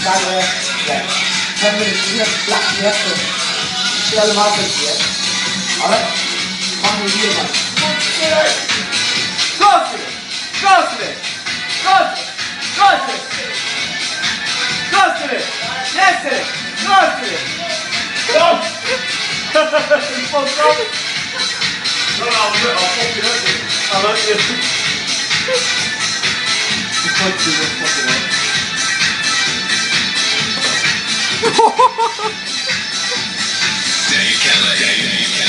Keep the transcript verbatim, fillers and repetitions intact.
dale, ya. ten minutes, you have black here, so tell them how to get. Alright? Come with you, man. Go to it! Go to it! Go to it! Go to it! Go to it! Yes, it! Go to it! Go! Fuck off! No, no, I'll do it. I'll fuck it up. I love you. You fuck you, you'll fuck it up. Yeah, you can't let, yeah, you can't.